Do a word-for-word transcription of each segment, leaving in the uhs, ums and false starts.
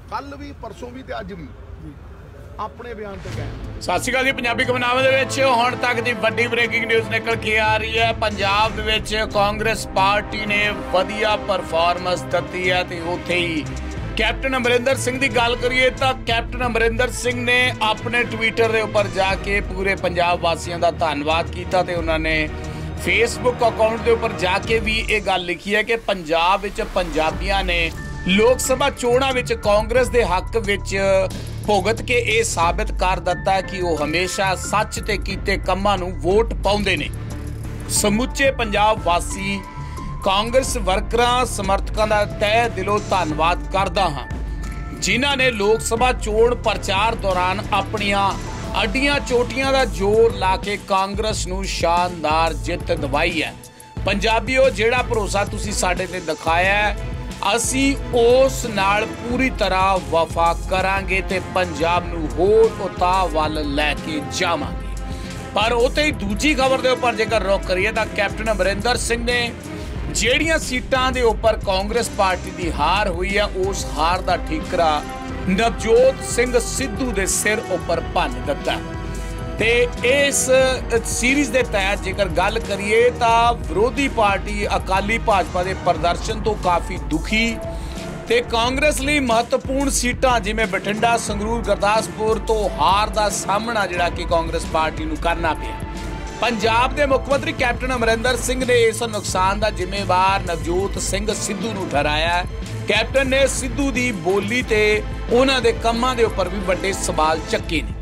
कल भी परसों भी ते अज भी अपने बयान ते गए। सत श्री अकाल जी। पंजाबी खबरनामे दे विच हुण तक दी वड्डी ब्रेकिंग न्यूज़ निकल के आ रही है। पंजाब दे विच कांग्रेस पार्टी ने वधिया परफॉर्मेंस दित्ती है ते उत्थे ही कैप्टन अमरिंदर सिंह की गल करिए तो कैप्टन अमरिंदर सिंह ने अपने ट्विटर के उपर जाके पूरे पंजाब वासियों का धन्यवाद किया ते उन्होंने फेसबुक अकाउंट के उपर जाके भी ये गल लिखी है कि पंजाब विच पंजाबियों ने लोक सभा चोणां विच कांग्रेस के हक विच भुगत के ये साबित कर दिता है कि वो हमेशा सच ते कीते कामां नूं वोट पाउंदे ने। समुचे पंजाब वासी कांग्रेस वर्करां समर्थकों का तय दिलों धन्यवाद करदा हाँ जिन्हां ने लोक सभा चोण प्रचार दौरान अपनियां अड्डियां चोटियां का जोर ला के कांग्रेस नूं शानदार जित दवाई है। पंजाबियों जिहड़ा भरोसा तुसीं साडे ते दिखाया है असी उस नाल पूरी तरह वफा करांगे ते पंजाब नूं होर उताह वल लैके जावांगे। पर उत्ते ही दूजी खबर के उपर जेकर रुख करिए तो कैप्टन अमरिंदर सिंह ने ਜਿਹੜੀਆਂ सीटां ਦੇ उपर कांग्रेस पार्टी की हार हुई है उस हार का ठीकरा नवजोत सिंह सिद्धू के सिर उपर भन दिता। ते इस सीरीज़ के तहत जेकर गल करिए तो विरोधी पार्टी अकाली भाजपा के प्रदर्शन तो काफ़ी दुखी ते कांग्रेस लिए महत्वपूर्ण सीटां जिवें बठिंडा संगरूर गुरदासपुर तो हार का सामना जिहड़ा कि कांग्रेस पार्टी नूं करना पिया। पंजाब के मुख्यमंत्री कैप्टन अमरिंदर सिंह ने इस नुकसान का जिम्मेवार नवजोत सिंह सिद्धू नूं ठहराया। कैप्टन ने सिद्धू की बोली ते उन्हां दे कामां दे उपर भी वड्डे सवाल चक्के ने।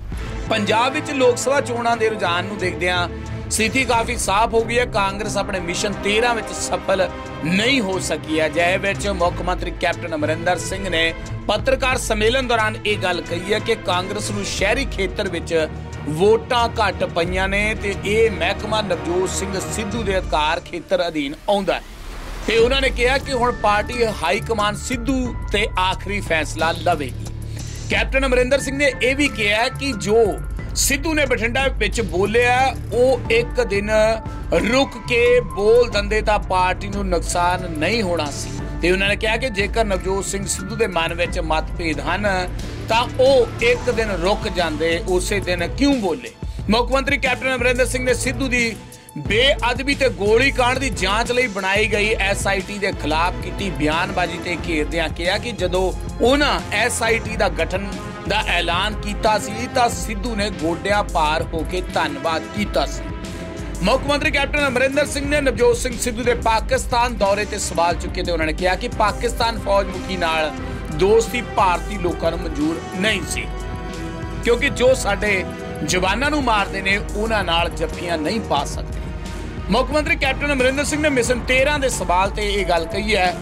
पंजाब विच लोक सभा चोणां दे रुझान नूं देखदिआं स्थिति काफ़ी साफ हो गई है। कांग्रेस अपने मिशन तेरह में सफल नहीं हो सकी है। जय विच मुख्यमंत्री कैप्टन अमरिंदर सिंह ने पत्रकार सम्मेलन दौरान ये गल कही है कि कांग्रेस नूं शहरी खेतर विच वोटां घट पईआं ने ते ये महकमा नवजोत सिंह सिद्धू के अधिकार खेतर अधीन आउंदा है ते उन्होंने कहा कि हुण पार्टी हाई कमान सिद्धू ते आखिरी फैसला लवेगी। कैप्टन अमरिंदर सिंह ने यह भी कहा कि जो सिद्धू ने बठिंडा विच बोलिया वो एक दिन रुक के बोल दिंदे तां पार्टी नूं नुकसान नहीं होना सी ते उन्होंने कहा कि जेकर नवजोत सिंह सिद्धू के मन विच मतभेद हन तां ओह एक दिन रुक जांदे उसे दिन क्यों बोले। मुख्यमंत्री कैप्टन अमरिंदर सिंह ने सिद्धू की बेअदबी ते गोली कांड की जांच लई बनाई गई एस आई टी के खिलाफ की बयानबाजी ते घेरदिआं कहा कि जदों उन्हां एस आई टी का गठन का ऐलान किया सी तां सिद्धू ने गोडियां पार होके धन्नवाद किया सी। मुख्यमंत्री कैप्टन अमरिंदर सिंह ने नवजोत सिंह सिद्धू के पाकिस्तान दौरे ते सवाल चुके ते उन्होंने कहा कि पाकिस्तान फौज मुखी नाल दोस्ती भारतीय लोगों को मंजूर नहीं सी क्योंकि जो साडे जवानों नूं मारदे ने उन्हां नाल जफ्फियां नहीं पा सकते। मुख्यमंत्री कैप्टन अमरिंदर सिंह ने मिशन तेरह के सवाल ते ये गल कही है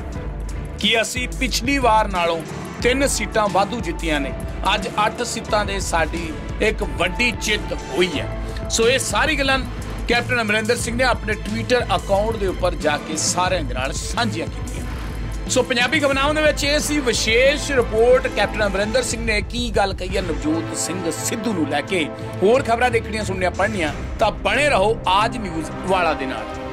कि असी पिछली वार नालों तीन सीटां वाधू जित्तियां ने अज अठ सीटां दे साडी एक वड्डी जित हुई है। सो ये सारी गल्लां कैप्टन अमरिंदर सिंह ने अपने ट्विटर अकाउंट के उपर जाके सारे दे नाल सांझियां कीतियां। सो पंजाबी खबरनामे दे विच इह सी विशेष रिपोर्ट कैप्टन अमरिंदर सिंह ने की गल कही है नवजोत सिंह सिद्धू नूं लैके। होर खबरां देखणियां सुणनियां पढ़नियां तां बने रहो आज न्यूज़ वाला दे नाल।